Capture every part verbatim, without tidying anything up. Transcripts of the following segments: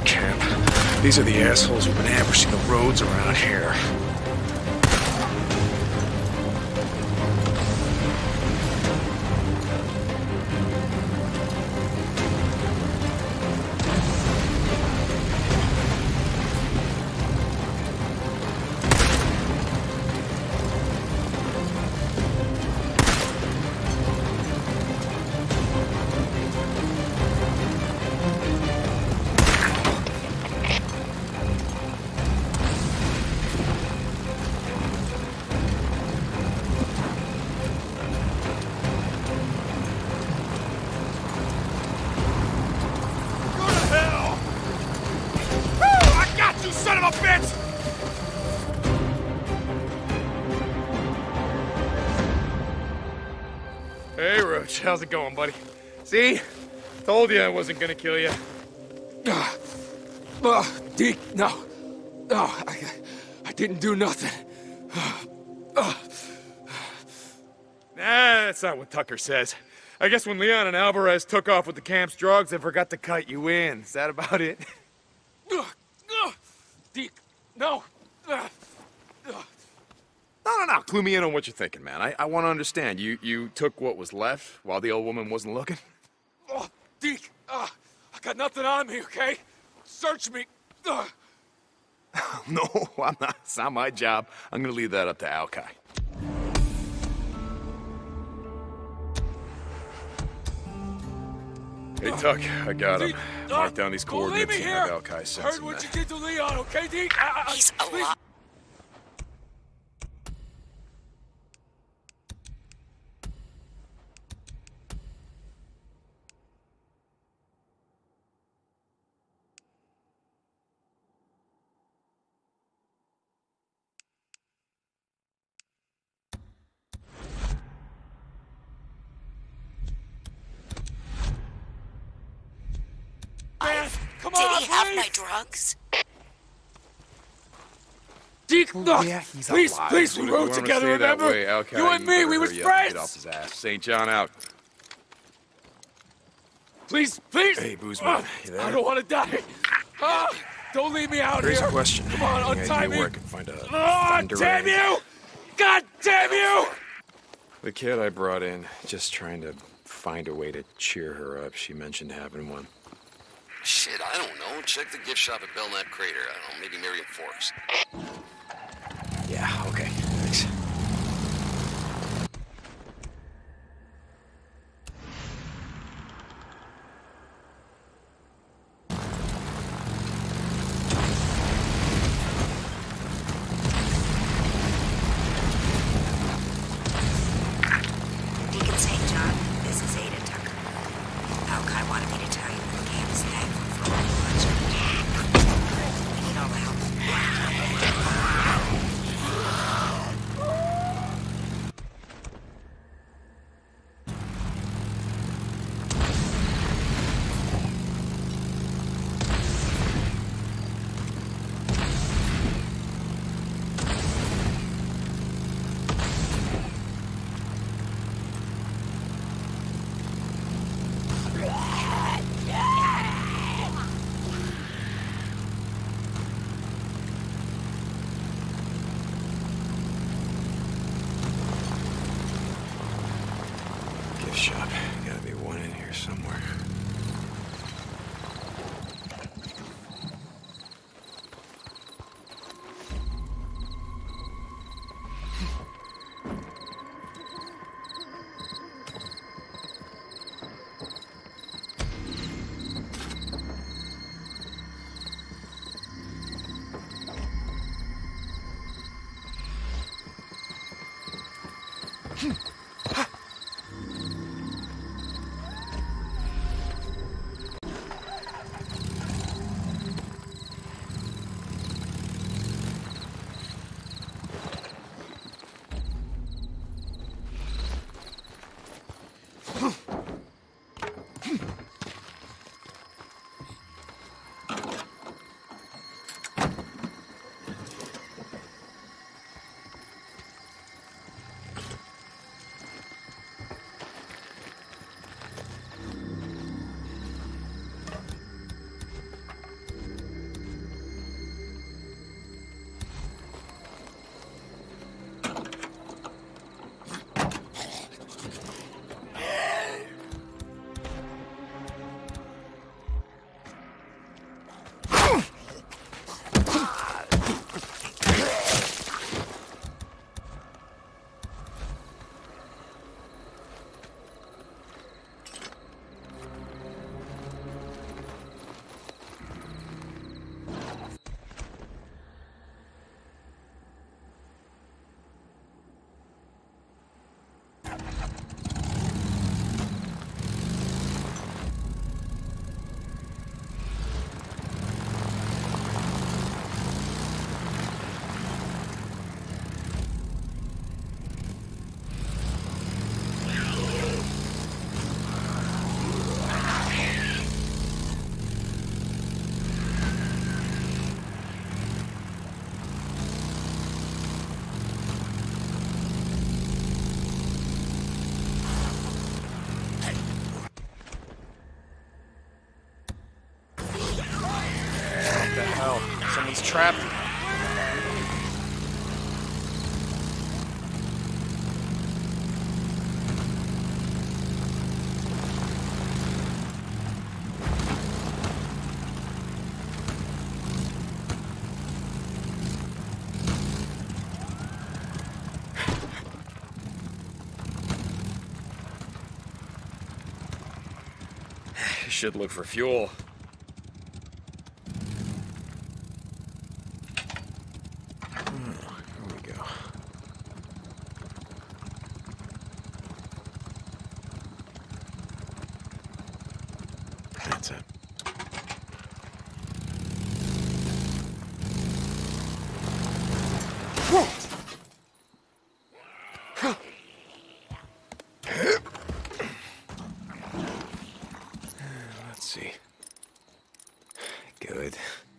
camp. These are the assholes who've been ambushing the roads around here. Hey, Roach, how's it going, buddy? See? Told you I wasn't gonna kill you. Uh, uh, Deke, no. No, I, I didn't do nothing. Uh, uh. Nah, that's not what Tucker says. I guess when Leon and Alvarez took off with the camp's drugs, they forgot to cut you in. Is that about it? Uh, uh, Deke, no. Uh, uh. No, no, no. Clue me in on what you're thinking, man. I, I want to understand. You you took what was left while the old woman wasn't looking? Oh, Deke, uh, I got nothing on me, okay? Search me. Uh. No, I'm not. It's not my job. I'm going to leave that up to Alkai. Hey, Tuck, I got him. Deke, Mark uh, down these don't leave coordinates me and here. have Alkai send Heard some what that. you did to Leon, okay, Deke? I, I, He's please. alive. Man, come Did on, he have please. my drugs? Deke, look, Yeah, he's please, alive. please, we You rode wanna together, stay that remember? way, Alkai, You and me, better we were hurry up and friends. Get off his ass. Saint John out. Please, please. Hey, Boozman, Uh, you there? I don't want to die. Ah, don't leave me out Here's here. a question. Come on, Any untie idea me. where I can find a Oh, thunder damn ray? you! God damn you! The kid I brought in, just trying to find a way to cheer her up. She mentioned having one. Shit, I don't know. Check the gift shop at Belknap Crater. I don't know, maybe Marion Forks. Yeah, okay, thanks. Deacon Saint John, this is Ada Tucker. Alkai wanted me to tell you that the camp is thankful for all the bloodshed. We need all the help. Gift shop. Gotta be one in here somewhere. hell? Someone's trapped. Should look for fuel. Here we go. That's it. Let's see. Good.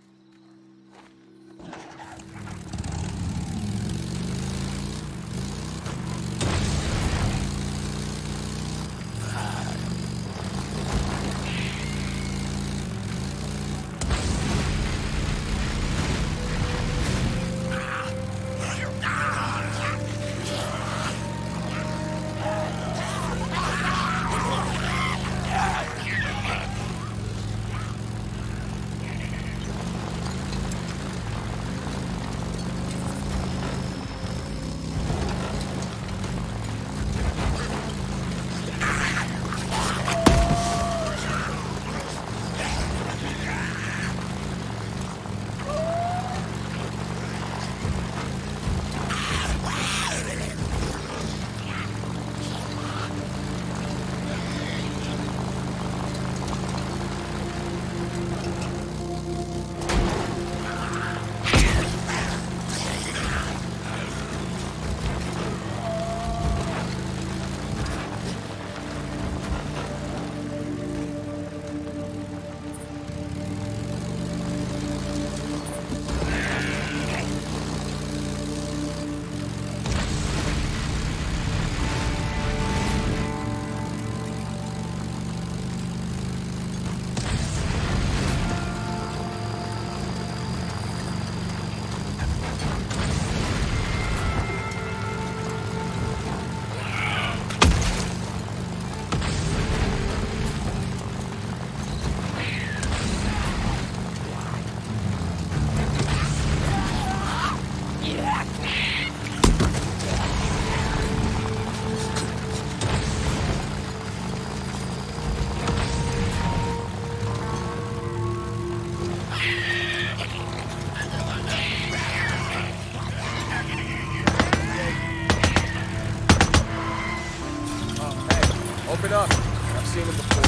Open up. I've seen it before.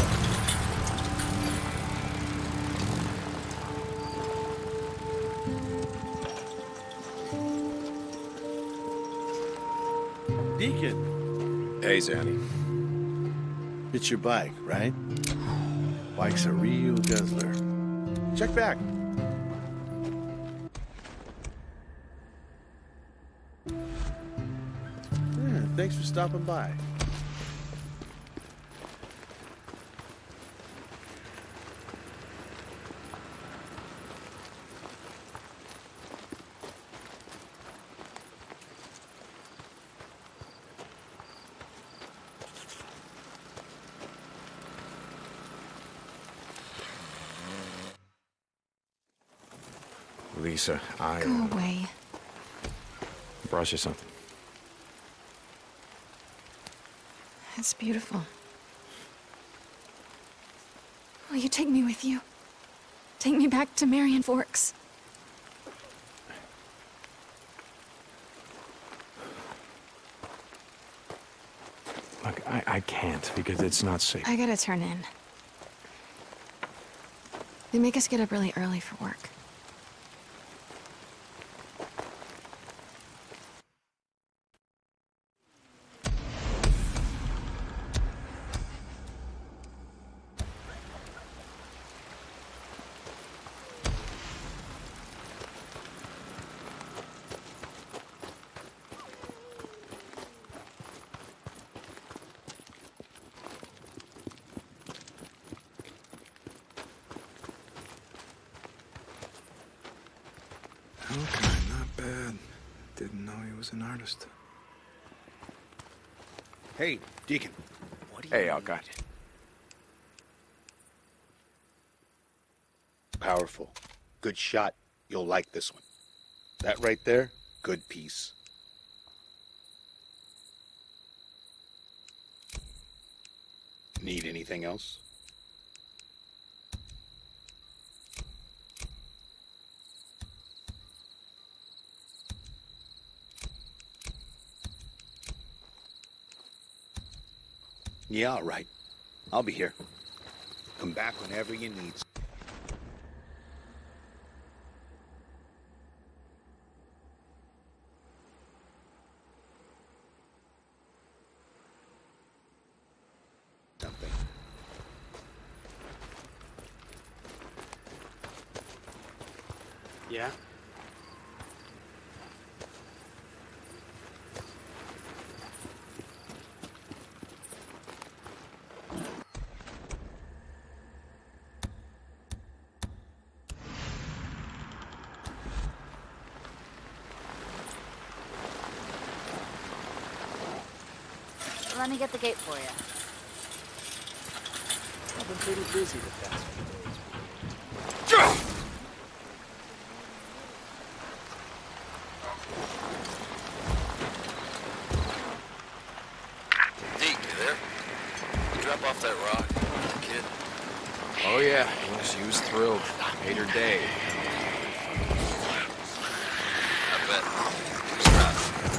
Deacon, Hey, Zanny. it's your bike, right? Bike's a real guzzler. Check back. Yeah, thanks for stopping by. Lisa, I Go away. brought you something. It's beautiful. Will you take me with you? Take me back to Marion Forks. Look, I, I can't because it's not safe. I gotta turn in. They make us get up really early for work. Okay, not bad. Didn't know he was an artist. Hey, Deacon. What do you Hey, Alka. Powerful. Good shot. You'll like this one. That right there, good piece. Need anything else? Yeah, all right. I'll be here. Come back whenever you need. Something. Yeah? Let me get the gate for you. I've been pretty busy the past few days. Deke, you there? You drop off that rock, kid? Oh, yeah. She was thrilled. Made her day. I bet. Who's not?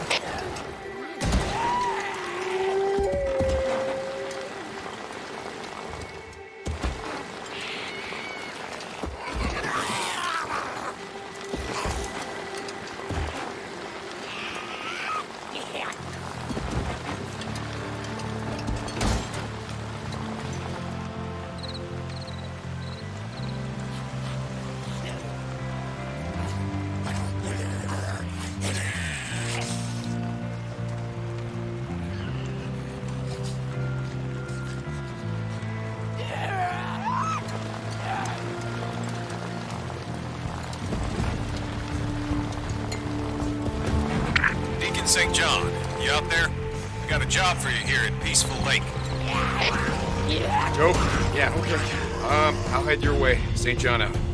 Deacon Saint John, you out there? We got a job for you here at Peaceful Lake. Joe? Yeah, okay. Um, I'll head your way. Saint John out.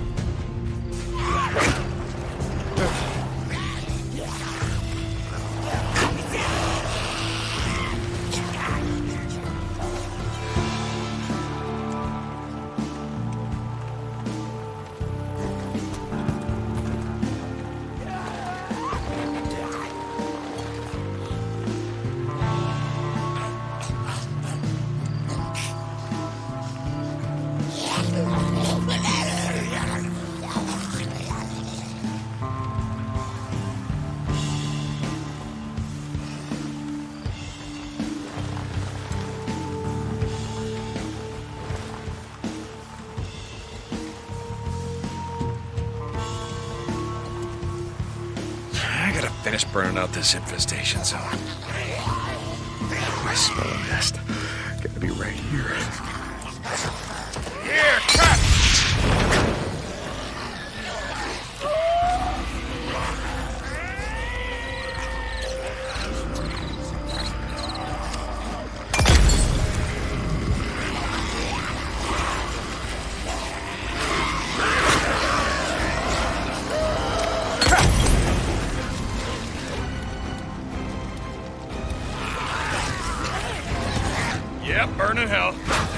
Finish burning out this infestation zone. I smell a nest. Gotta be right here. Here, cut! Yep, burning hell.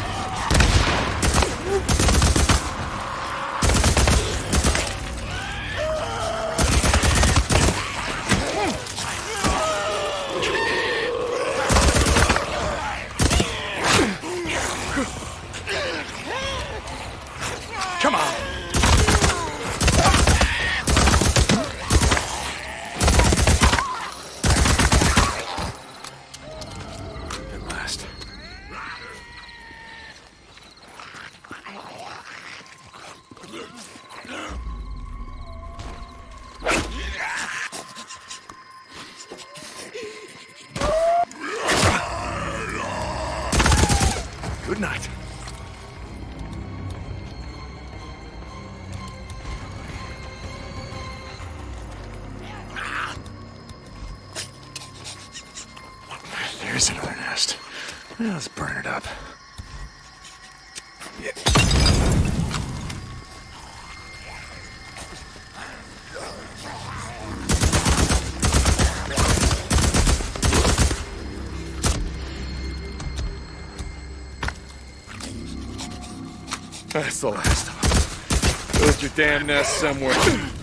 Come on. There's another nest. Well, let's burn it up. Yeah. That's the last of them. Build your damn nest somewhere.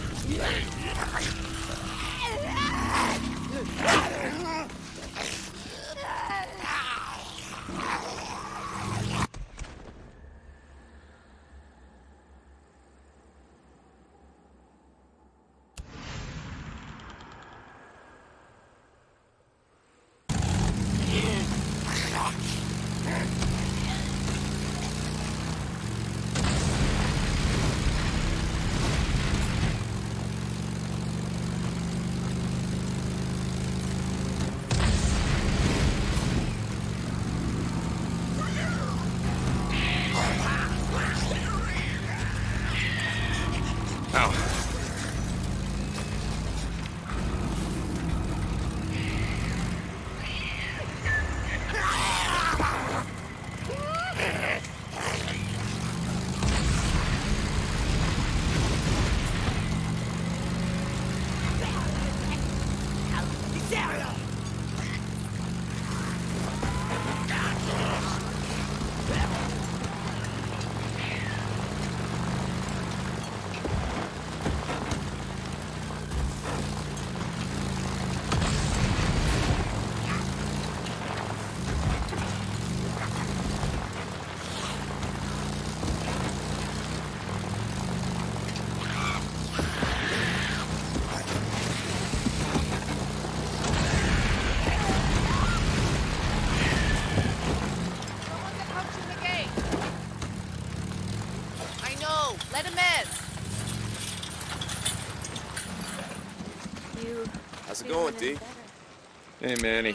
How's it going, D? Hey, Manny.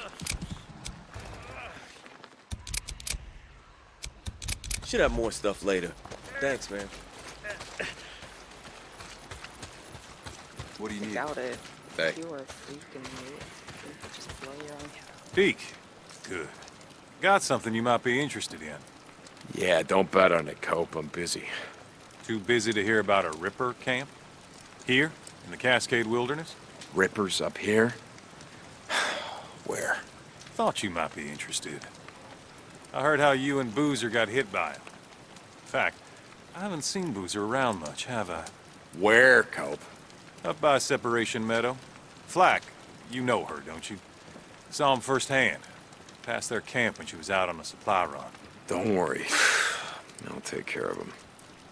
Should have more stuff later. Thanks, man. What do you need? Doubt it. Hey. You were a freak and you would just blow your own head. Deke. Good. Got something you might be interested in. Yeah, don't bet on it, Cope. I'm busy. Too busy to hear about a Ripper camp? Here, in the Cascade Wilderness? Rippers up here? Where? Thought you might be interested. I heard how you and Boozer got hit by it. In fact, I haven't seen Boozer around much, have I? Where, Cope? Up by Separation Meadow. Flack, you know her, don't you? Saw him firsthand. Past their camp when she was out on a supply run. Don't worry. I'll take care of him.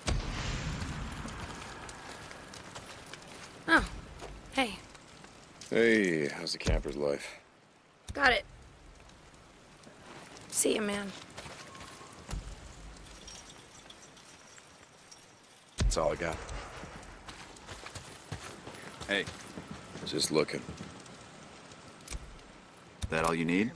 Oh, hey. Hey, how's the camper's life? Got it. See ya, man. That's all I got. Hey. Just looking. That all you need?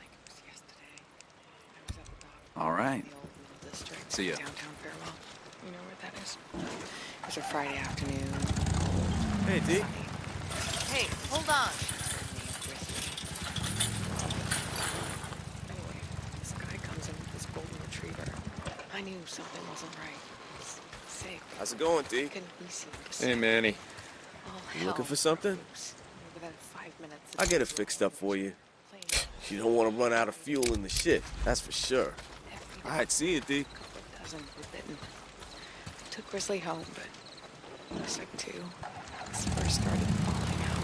All right. District, See ya. Downtown Farewell. You know where that is? It was a Friday afternoon. Hey, D. Hey, hold on. Anyway, this guy comes in with this golden retriever. I knew something wasn't right. He's sick. How's it going, D? Can we see Hey, Manny. Oh, You looking for something? Within five minutes. I'll get it fixed up for you. You don't want to run out of fuel in the shit, that's for sure. All right, see you, D. Dozen were bitten. Took Grizzly home, but he was sick too. This first started falling out.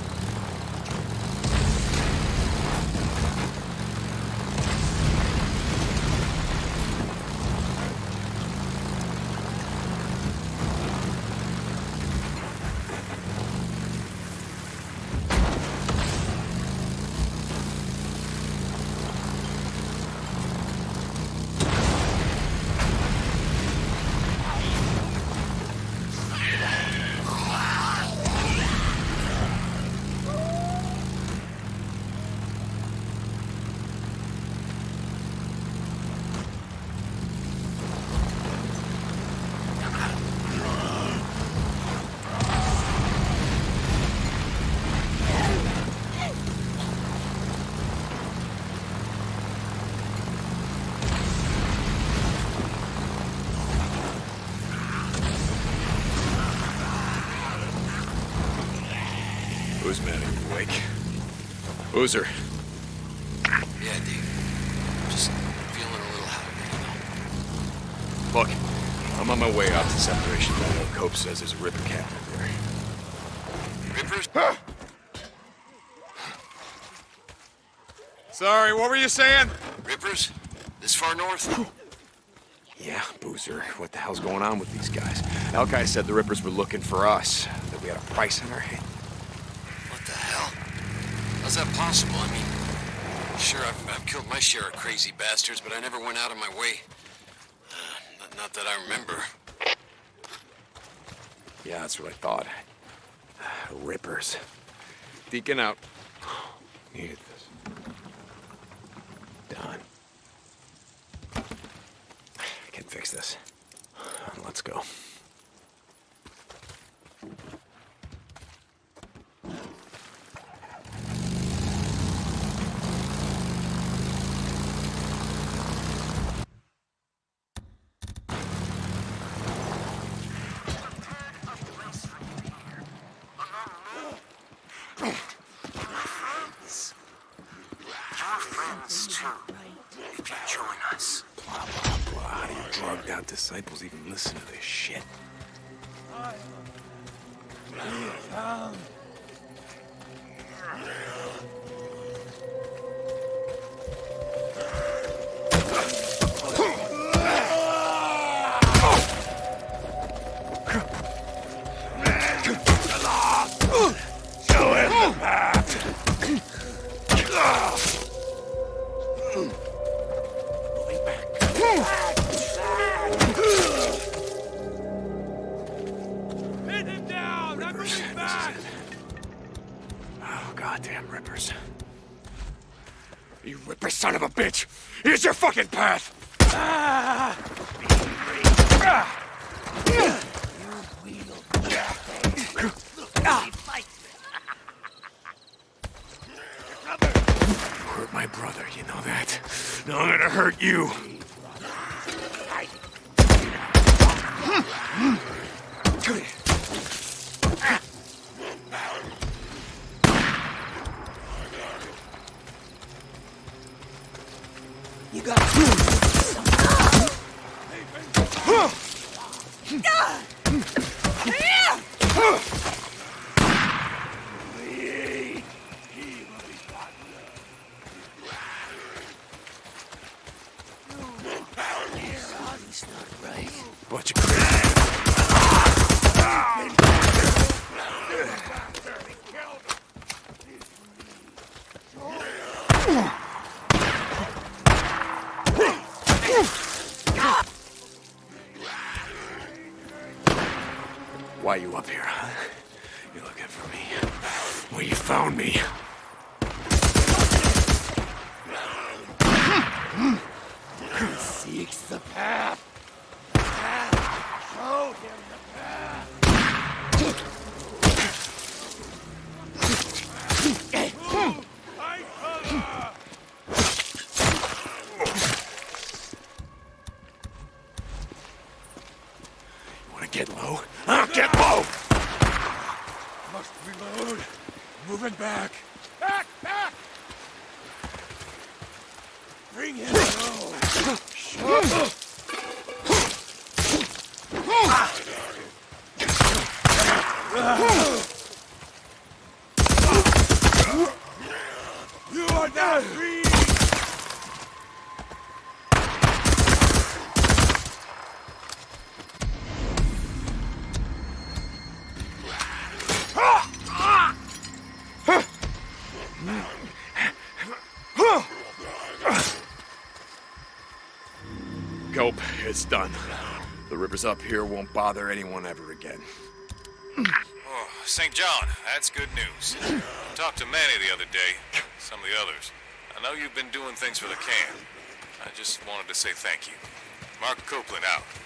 Who's man? Are you awake? Boozer. Yeah, Deke. Just feeling a little hungry, you know. Look, I'm on my way out to Separation Meadow. Cope says there's a ripper captain there. Rippers? Huh? Sorry, what were you saying? Rippers? This far north? Yeah, Boozer. What the hell's going on with these guys? Alki said the Rippers were looking for us, that we had a price on our head. What the hell? How's that possible? I mean, sure, I've, I've killed my share of crazy bastards, but I never went out of my way. Uh, not, not that I remember. Yeah, that's what I thought. Rippers. Deacon out. Needed this. Done. I can fix this. Let's go. Disciples even listen to this shit. Show him the path. Moving back. Hit him down! I'm moving back! Oh, goddamn Rippers. You Ripper son of a bitch! Here's your fucking path! Ah! Ah! Hurt my brother, you know that? Now I'm gonna hurt you. You got Bunch of crazy. Why you up here, huh? You're looking for me. Well, you found me. seeks the path. Show him the path. You wanna get low? Huh? Get low! Must reload. Moving back. Back, back! Bring him low. You are not free! Cope, it's done. The Rippers up here won't bother anyone ever again. Oh, Saint John, that's good news. Talked to Manny the other day, some of the others. I know you've been doing things for the camp. I just wanted to say thank you. Mark Copeland out.